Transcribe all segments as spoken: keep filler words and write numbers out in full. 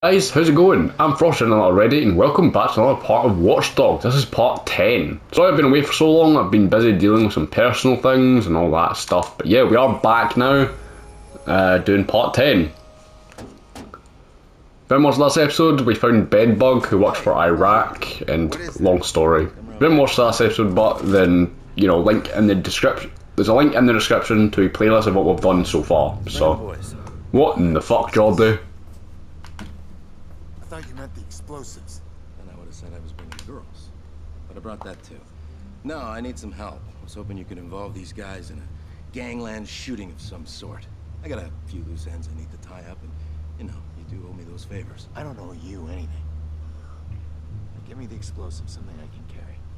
Guys, how's it going? I'm Frosted already, and welcome back to another part of Watch Dogs. This is part ten. Sorry I've been away for so long, I've been busy dealing with some personal things and all that stuff. But yeah, we are back now, uh, doing part ten. Didn't watch the last episode, we found Bedbug, who works for Iraq, and long story. Didn't watch the last episode, but then, you know, link in the description. There's a link in the description to a playlist of what we've done so far. So, what in the fuck, Jordy? I thought you meant the explosives. And I would have said I was bringing girls. But I brought that too. No, I need some help. I was hoping you could involve these guys in a gangland shooting of some sort. I got a few loose ends I need to tie up, and, you know, you do owe me those favors. I don't owe you anything. Give me the explosives, something I can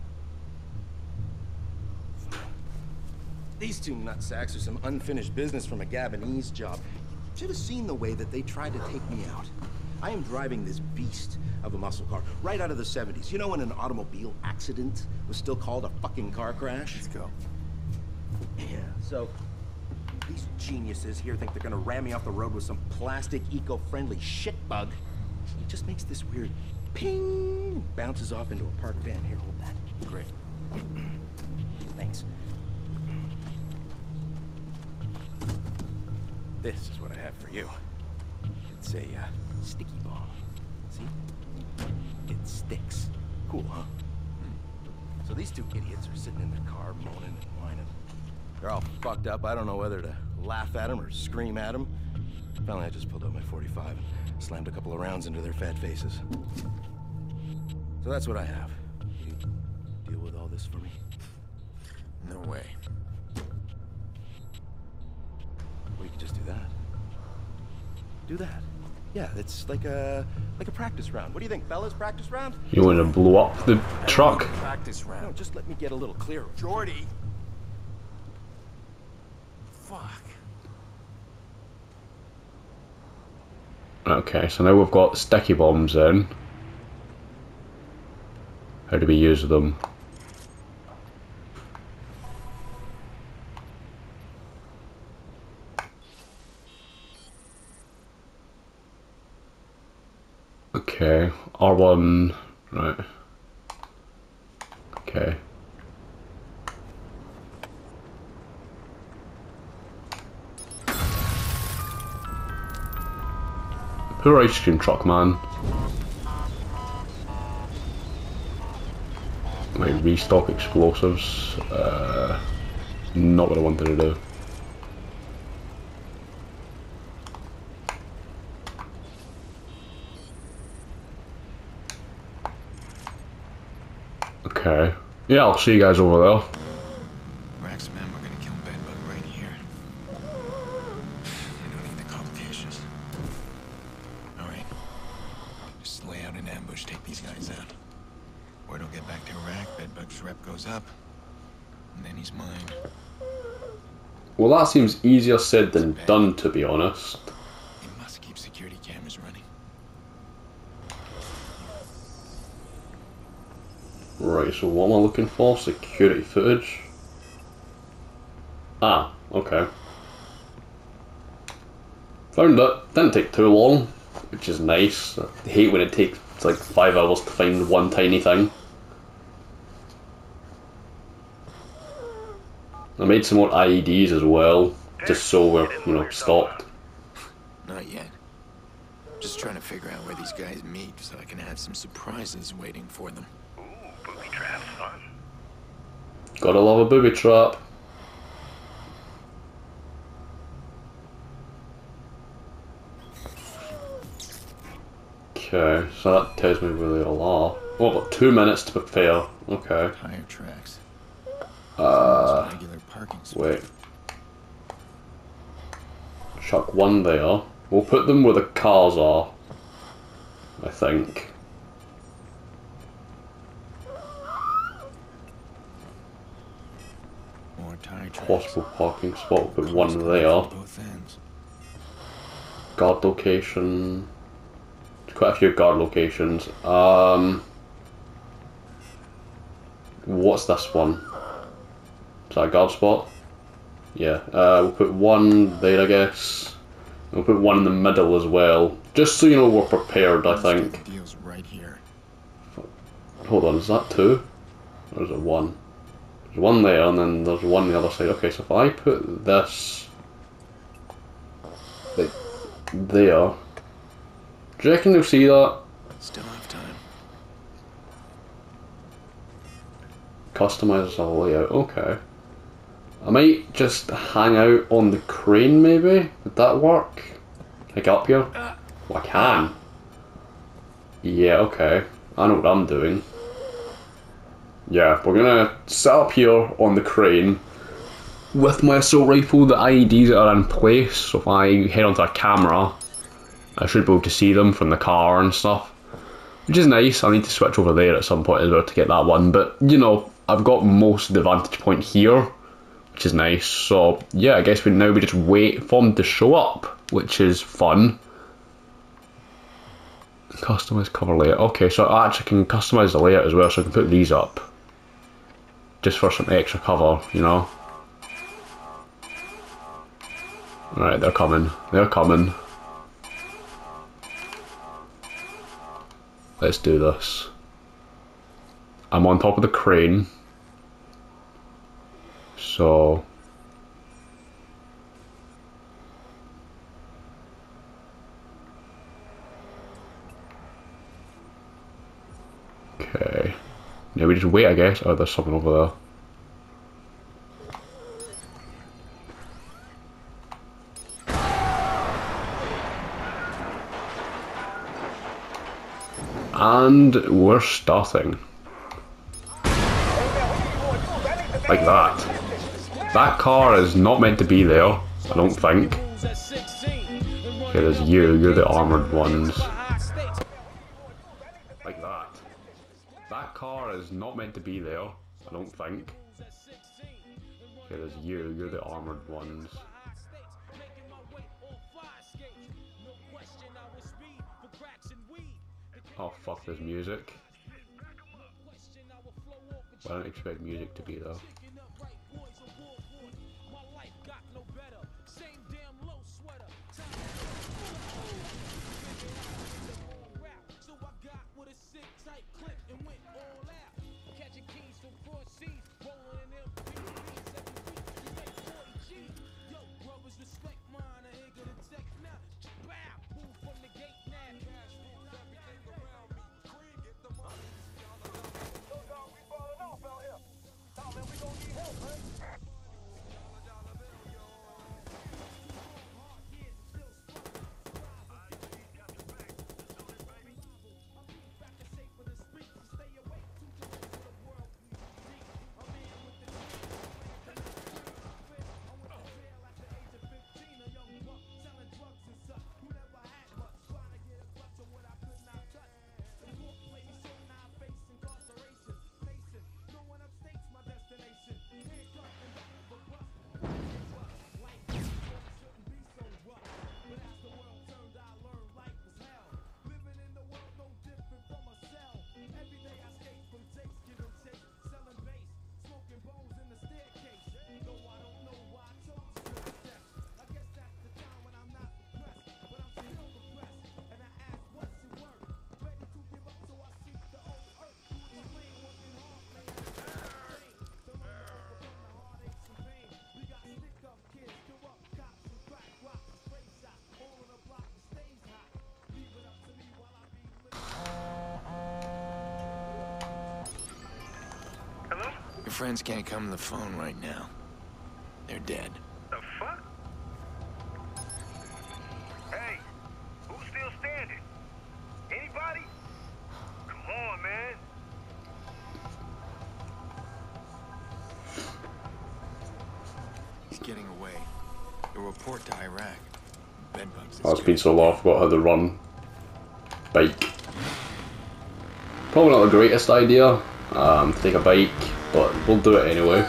carry. These two nutsacks are some unfinished business from a Gabonese job. Should have seen the way that they tried to take me out. I am driving this beast of a muscle car right out of the seventies. You know when an automobile accident was still called a fucking car crash? Let's go. Yeah, so these geniuses here think they're gonna ram me off the road with some plastic, eco-friendly shitbug. It just makes this weird ping and bounces off into a parked van. Here, hold that. Great. Thanks. This is what I have for you. It's a uh, sticky bomb. See? It sticks. Cool, huh? Hmm. So these two idiots are sitting in their car moaning and whining. They're all fucked up. I don't know whether to laugh at them or scream at them. Finally, I just pulled out my forty-five and slammed a couple of rounds into their fat faces. So that's what I have. You deal with all this for me? No way. We could just do that. Do that. Yeah, it's like a like a practice round. What do you think, fellas? Practice round? You want to blow up the truck? Practice round. No, just let me get a little clearer. Jordy. Fuck. Okay, so now we've got sticky bombs in. How do we use them? Okay, R one, right. Okay. Poor ice cream truck, man. Like, restock explosives. Uh, not what I wanted to do. Okay. Yeah, I'll see you guys over there. Rack's men were gonna kill Bedbug right here. I don't need the complications. Alright. Just lay out an ambush, take these guys out. Word will get back to Rack, Bedbug's rep goes up, and then he's mine. Well, that seems easier said than done, to be honest. He must keep security cameras running. Right, so what am I looking for? Security footage. Ah, okay. Found it. Didn't take too long, which is nice. I hate when it takes like five hours to find one tiny thing. I made some more I E Ds as well, just so we're, you know, stocked. Not yet. Just trying to figure out where these guys meet so I can have some surprises waiting for them. Booby trap fun. Gotta love a booby trap. Okay, so that tells me where they all are. Oh, I've got two minutes to prepare. Okay. Tire tracks. Uh, Regular parking spot. wait. Chuck one there. We'll put them where the cars are, I think. More tire tracks. Possible parking spot, put one there. Both ends. Guard location. Quite a few guard locations. Um, what's this one? Is that a guard spot? Yeah. Uh, we'll put one there, I guess. We'll put one in the middle as well, Just so you know we're prepared, I think. The deal's right here. Hold on, is that two? Or is it one? There's one there and then there's one on the other side. Okay, so if I put this like there, do you reckon you'll see that? Still have time. Customize the layout, okay. I might just hang out on the crane maybe? Would that work? Can I get up here? Well, I can. Yeah, okay. I know what I'm doing. Yeah, we're gonna sit up here on the crane with my assault rifle. The I E Ds are in place, so if I head onto a camera, I should be able to see them from the car and stuff. Which is nice. I need to switch over there at some point as well to get that one, but you know, I've got most of the vantage point here, which is nice. So yeah, I guess we now we just wait for them to show up, which is fun. Customize cover layout. Okay, so I actually can customize the layout as well, so I can put these up just for some extra cover, you know. Alright, they're coming. They're coming. Let's do this. I'm on top of the crane. So okay. Now we just wait, I guess. Oh, there's something over there. And we're starting. Like that. That car is not meant to be there, I don't think. Okay, there's you, you're the armoured ones. Like that. That car is not meant to be there, I don't think. Okay, there's you, you're the armoured ones. Oh fuck, there's music. I don't expect music to be there. Your friends can't come to the phone right now. They're dead. The fuck? Hey, who's still standing? Anybody? Come on, man. He's getting away. A report to Iraq. Bedbugs. Oh, it's been so long, I forgot how to run. Bike. Probably not the greatest idea, um, to take a bike, but we'll do it anyway.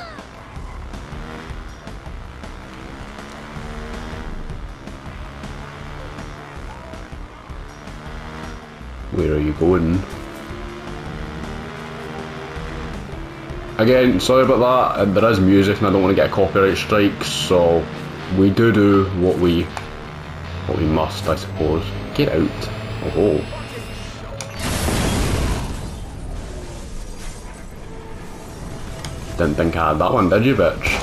Where are you going? Again, sorry about that, there is music and I don't want to get a copyright strike, so we do do what we But we must, I suppose. Get out. Oh. Didn't think I had that one, did you, bitch?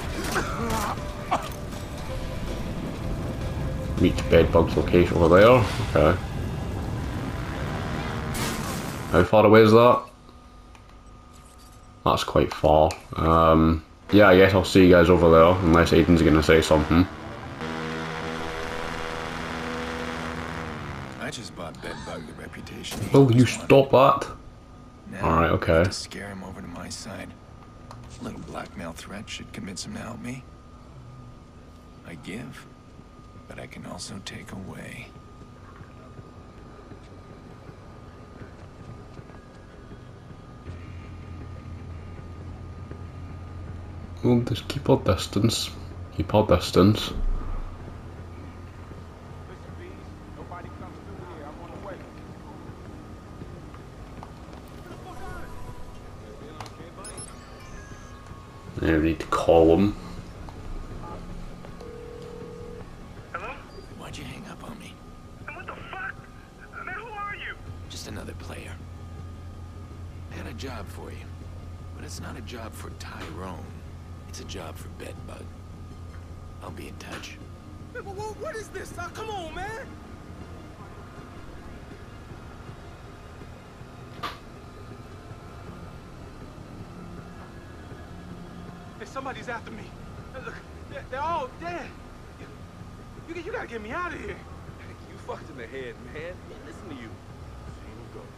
Reach Bedbug's location over there. Okay. How far away is that? That's quite far. Um, yeah, I guess I'll see you guys over there, unless Aiden's gonna say something. I just bought Bedbug the reputation. Will you stop that? Now, Alright, okay. To scare him over to my side. Little blackmail threat should convince him to help me. I give, but I can also take away. We'll just keep our distance. Keep our distance. I need to call him. Hello? Why'd you hang up on me? And what the fuck? Man, who are you? Just another player. I had a job for you. But it's not a job for Tyrone. It's a job for Bedbug. I'll be in touch. Man, what, what is this? Uh, come on, man. Hey, somebody's after me. Hey, look, they're, they're all dead. You, you, you gotta get me out of here. You fucked in the head, man. Listen to you. Here we go.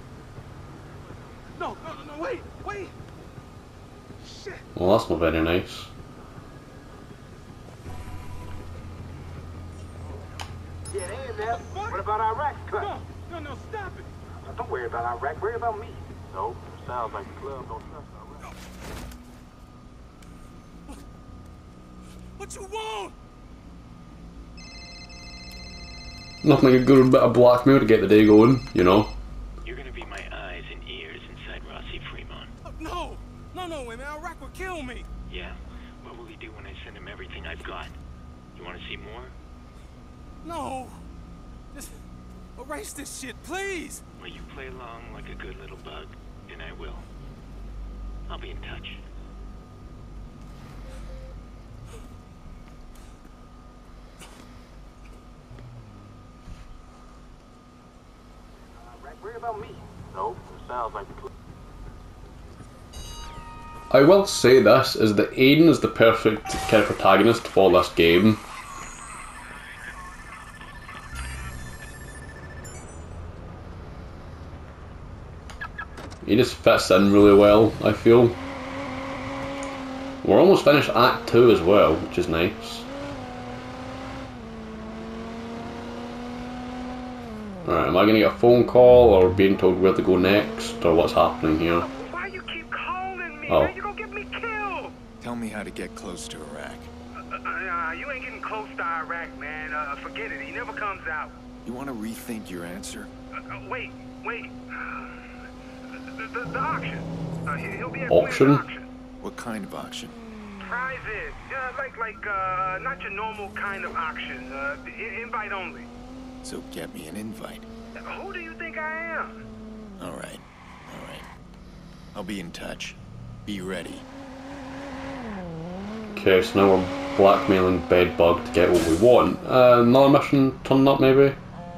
No, no, no, no, wait, wait. Shit. Well, that's not very nice. Yeah, they in there. What about Iraq cut? No, no, no, stop it. Don't worry about Iraq. Worry about me. No, sounds like the club don't trust Iraq. What you want? Nothing like a good bit of blackmail to get the day going, you know. You're gonna be my eyes and ears inside Rossi Fremont. Oh, no, no, no, man. Iraq will kill me. Yeah? What will he do when I send him everything I've got? You wanna see more? No. Just erase this shit, please. Well, you play along like a good little bug, and I will. I'll be in touch. Iraq, worry about me. No, sounds like the club. I will say this, is that Aiden is the perfect kind of protagonist for this game. He just fits in really well, I feel. We're almost finished Act two as well, which is nice. Alright, am I gonna get a phone call or being told where to go next, or what's happening here? Why you keep calling me, Oh. man? You gonna get me killed. Tell me how to get close to Iraq. Uh, uh, you ain't getting close to Iraq, man. Uh, forget it. He never comes out. You want to rethink your answer? Uh, uh, wait, wait. The, the, the auction. Uh, he- he'll be at Auction? Quinn's auction. What kind of auction? Private. Yeah, like, like, uh, not your normal kind of auction. Uh, I- invite only. So get me an invite. Uh, Who do you think I am? All right, all right. I'll be in touch. Be ready. Okay, so now we're blackmailing Bedbug to get what we want. Uh, another mission turning up, maybe?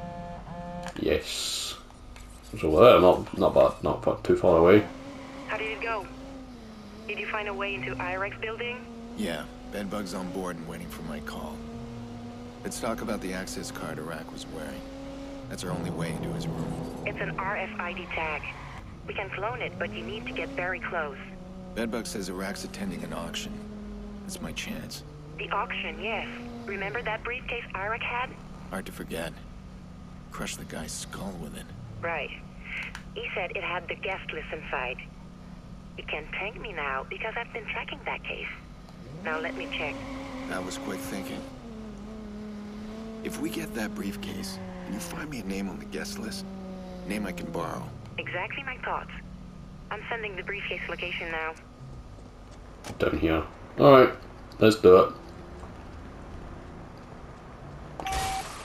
Yes. It's over there, not, not bad, not far, too far away. How did it go? Did you find a way into Iraq's building? Yeah, Bedbug's on board and waiting for my call. Let's talk about the access card Iraq was wearing. That's our only way into his room. It's an R F I D tag. We can clone it, but you need to get very close. Bedbug says Iraq's attending an auction. That's my chance. The auction, yes. Remember that briefcase Iraq had? Hard to forget. Crush the guy's skull with it. Right. He said it had the guest list inside. It can thank me now because I've been tracking that case. Now let me check. That was quick thinking. If we get that briefcase, can you find me a name on the guest list? Name I can borrow. Exactly my thoughts. I'm sending the briefcase location now. Down here. Alright, let's do it.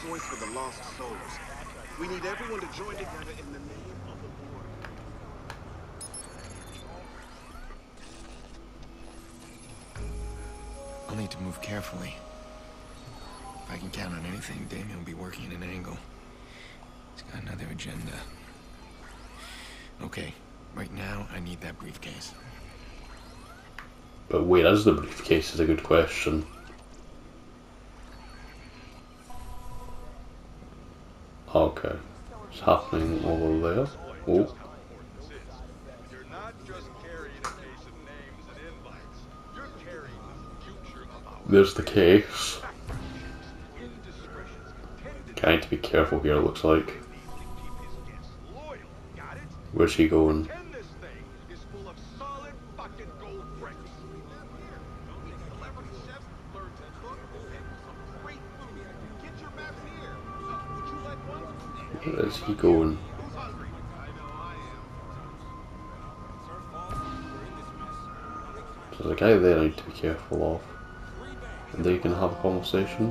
voice for the lost souls. We need everyone to join together in the name of the Lord. I'll need to move carefully. If I can count on anything, Damien will be working at an angle. He's got another agenda. Okay, right now I need that briefcase. But where is the briefcase is a good question. Okay, it's happening over there. Oh. There's the case. Okay, I need to be careful here, it looks like. Where's he going? Where is he going? There's a guy there I need to be careful of. And they can have a conversation.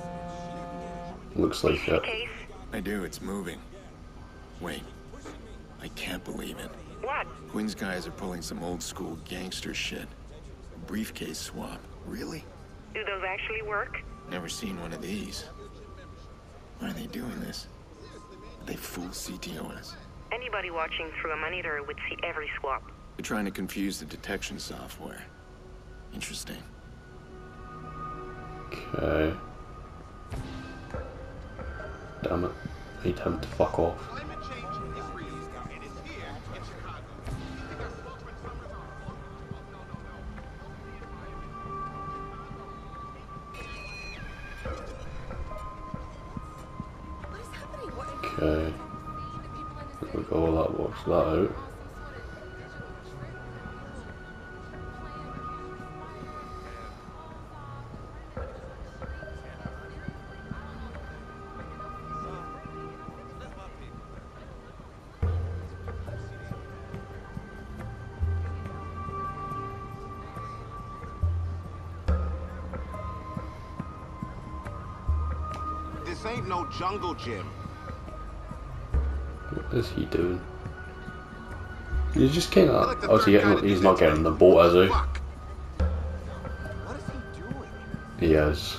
Looks like it. I do, it's moving. Wait, I can't believe it. What? Quinn's guys are pulling some old school gangster shit. A briefcase swap. Really? Do those actually work? Never seen one of these. Why are they doing this? They fool C T O S. Anybody watching through a monitor would see every swap. They're trying to confuse the detection software. Interesting. Okay. Damn it. I need him to fuck off. Okay. There we go, that works that out. This ain't no jungle gym. What is he doing? He's just kind of. Oh, is he getting? He's not getting the boat, is he? What is he doing? He is.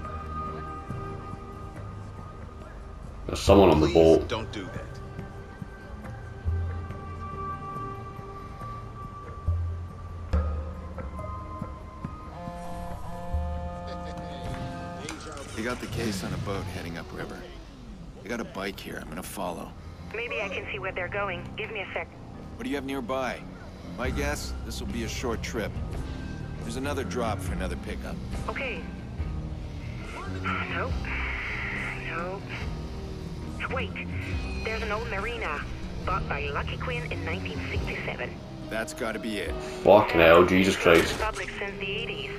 There's someone on the Please boat. don't do that. They got the case on a boat heading upriver. They got a bike here. I'm gonna follow. Maybe I can see where they're going. Give me a sec. What do you have nearby? My guess, this will be a short trip. There's another drop for another pickup. Okay. Nope. Nope. Wait. There's an old marina bought by Lucky Quinn in nineteen sixty-seven. That's gotta be it. Fucking hell, Jesus Christ. Public since the eighties.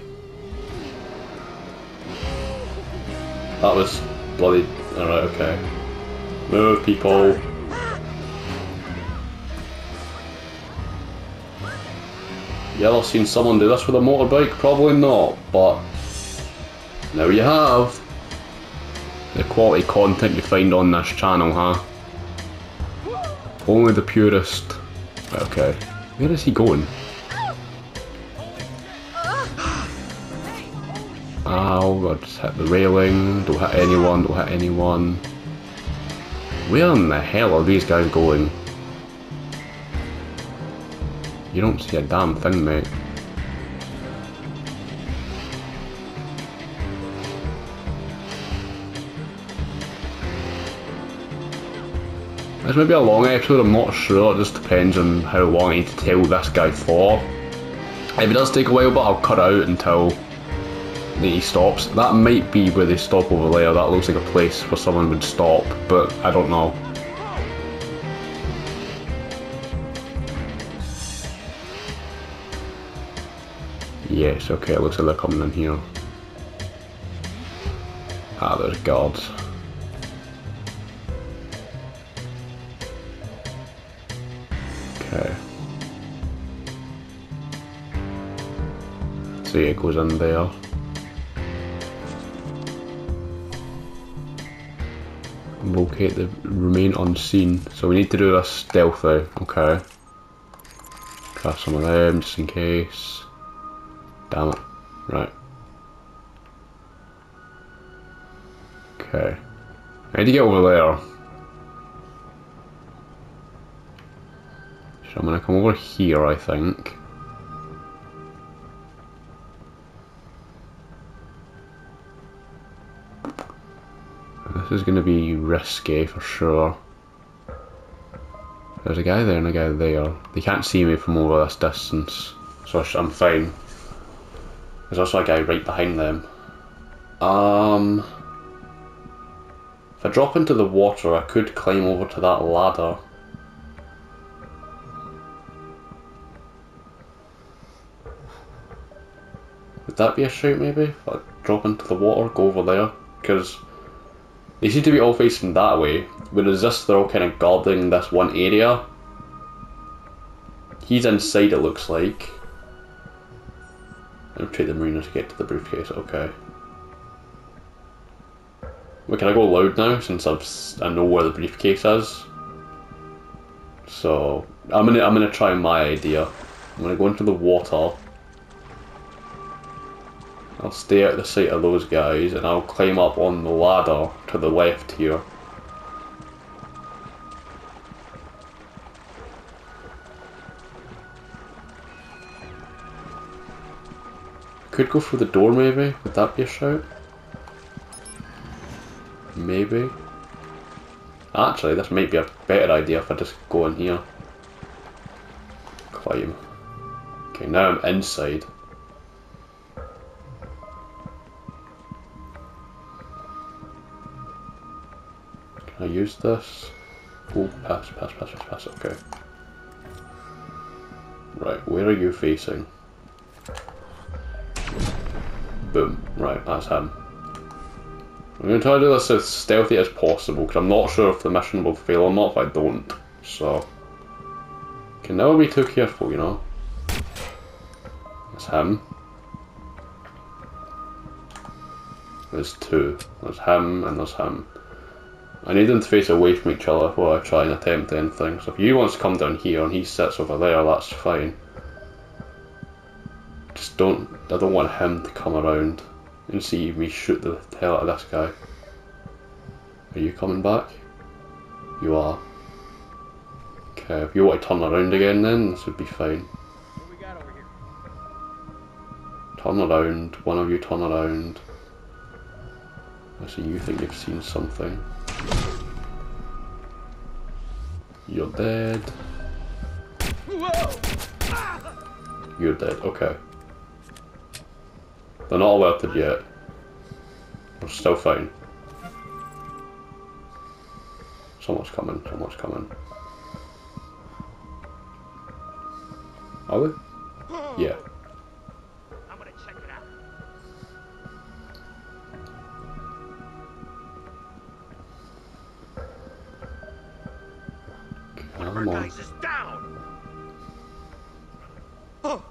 That was bloody. Alright, okay. Move, people. You ever seen someone do this with a motorbike? Probably not, but now you have. The quality content you find on this channel, huh? Only the purest. Okay. Where is he going? Ow, God, just hit the railing. Don't hit anyone, don't hit anyone. Where in the hell are these guys going? You don't see a damn thing, mate. This may be a long episode, I'm not sure, it just depends on how long I need to tell this guy for. If it does take a while, but I'll cut out until he stops. That might be where they stop over there, that looks like a place where someone would stop, but I don't know. Yes, okay, it looks like they're coming in here. Ah, there's guards. Okay. See, it goes in there. Locate the remain unseen. So we need to do this stealthy. Okay. Cast some of them just in case. Damn it. Right. Okay. I need to get over there. So I'm gonna come over here, I think. This is gonna be risky for sure. There's a guy there and a guy there. They can't see me from over this distance, so I'm fine. There's also a guy right behind them. Um, if I drop into the water, I could climb over to that ladder. Would that be a shout maybe? If I drop into the water, go over there? Because they seem to be all facing that way, whereas this, they're all kind of guarding this one area. He's inside, it looks like. I'll trade the marina to get to the briefcase, okay. Well, can I go loud now, since I've, I know where the briefcase is? So, I'm gonna, I'm gonna try my idea. I'm gonna go into the water. I'll stay out of the sight of those guys and I'll climb up on the ladder to the left here. Could go through the door maybe? Would that be a shout? Maybe. Actually, this might be a better idea if I just go in here. Climb. Okay, now I'm inside. I use this. Oh, pass, pass, pass, pass, pass, okay. Right, where are you facing? Boom, right, that's him. I'm going to try to do this as stealthy as possible, because I'm not sure if the mission will fail or not if I don't, so... Can never be too careful, you know. That's him. There's two. There's him and there's him. I need them to face away from each other before I try and attempt anything. So if you wants to come down here and he sits over there, that's fine. Just don't, I don't want him to come around and see me shoot the hell out of this guy. Are you coming back? You are. Okay, if you want to turn around again then, this would be fine. What we got over here? Turn around, one of you turn around. I see you think you've seen something. You're dead. You're dead, okay. They're not alerted yet. We're still fine. Someone's coming, someone's coming. Are we? Yeah. I'm gonna check it out. Come on. Guys is down. Oh.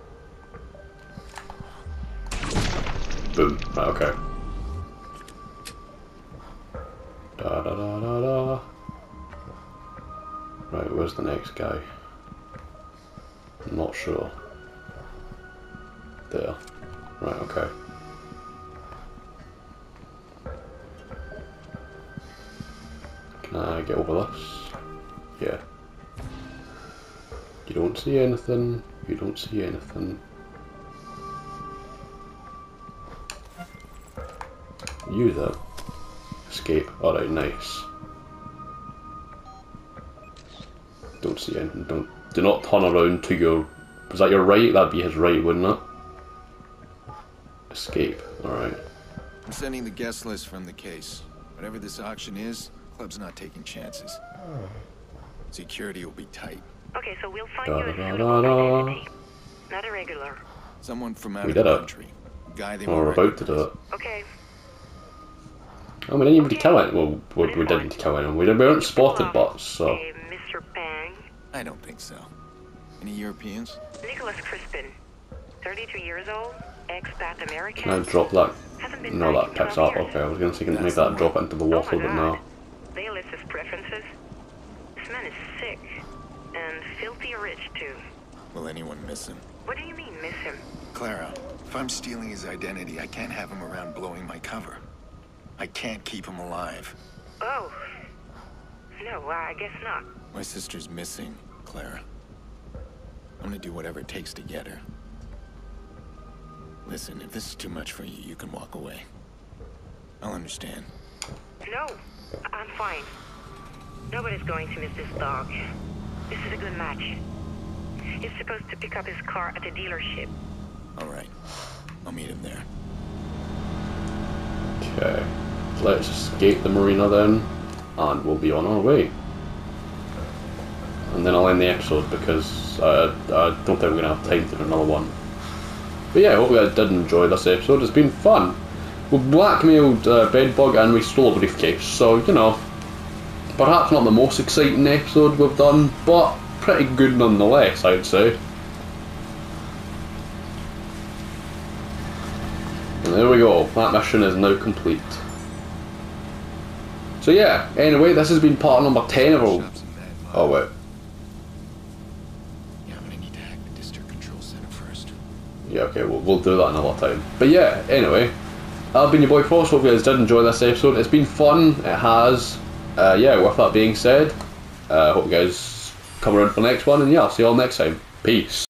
Boom. Right, okay. Da da da da da. Right, where's the next guy? I'm not sure. There. Right, okay. Can I get over this? Yeah. You don't see anything. You don't see anything. Use it. Escape. Alright, nice. Don't see anything. Don't. Do not turn around to your. Was that your right? That'd be his right, wouldn't it? Escape. Alright. I'm sending the guest list from the case. Whatever this auction is, club's not taking chances. Security will be tight. Okay, so we'll find Da, you a da, suitable da, da. identity. Not a regular. Someone from out We of the did it. country. Guy they Oh, won't we're about to do recognize. it. Okay. Oh, we didn't even Okay. kill it. Well, we, we didn't kill anyone. We, we weren't spotted, but so. Hey, Mister Bang. I don't think so. Any Europeans? Nicholas Crispin. thirty-two years old. Expat American. Can I drop that? Hasn't been No, back that in picks twelve up. years. Okay, I was going to say, can I make That's that the drop it into the Oh my water, but God. no. Bayless's preferences. This man is sick. And filthy rich, too. Will anyone miss him? What do you mean, miss him? Clara, if I'm stealing his identity, I can't have him around blowing my cover. I can't keep him alive. Oh. No, I guess not. My sister's missing, Clara. I'm gonna do whatever it takes to get her. Listen, if this is too much for you, you can walk away. I'll understand. No, I'm fine. Nobody's going to miss this dog. This is a good match. He's supposed to pick up his car at the dealership. All right. I'll meet him there. Okay. Let's escape the marina then, and we'll be on our way. And then I'll end the episode because uh, I don't think we're going to have time to do another one. But yeah, I hope you guys did enjoy this episode. It's been fun. We blackmailed uh, Bedbug and we stole a briefcase, so, you know, perhaps not the most exciting episode we've done, but pretty good nonetheless, I'd say. And there we go, that mission is now complete. So yeah, anyway, this has been part number ten of our... Oh wait. Yeah, I'm gonna need to hack the district control center first. Yeah, okay, we'll, we'll do that another time. But yeah, anyway, I've been your boy Frost. Hope you guys did enjoy this episode. It's been fun, it has. Uh, yeah, with that being said, I uh, hope you guys come around for the next one, and yeah, I'll see you all next time. Peace.